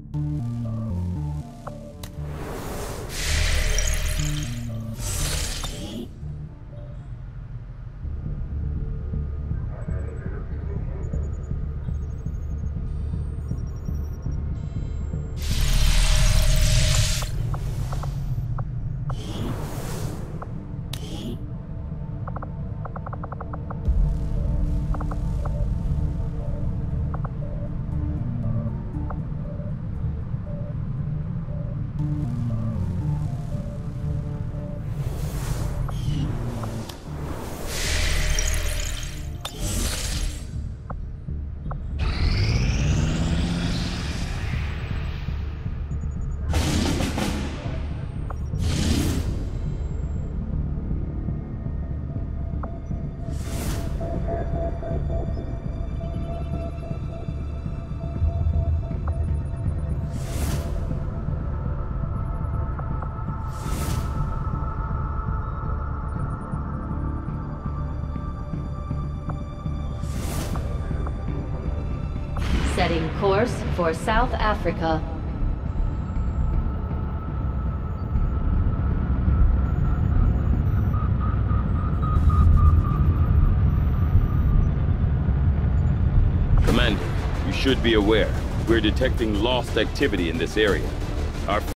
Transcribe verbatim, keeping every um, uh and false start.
Setting course for South Africa. Commander, you should be aware. We're detecting lost activity in this area. Our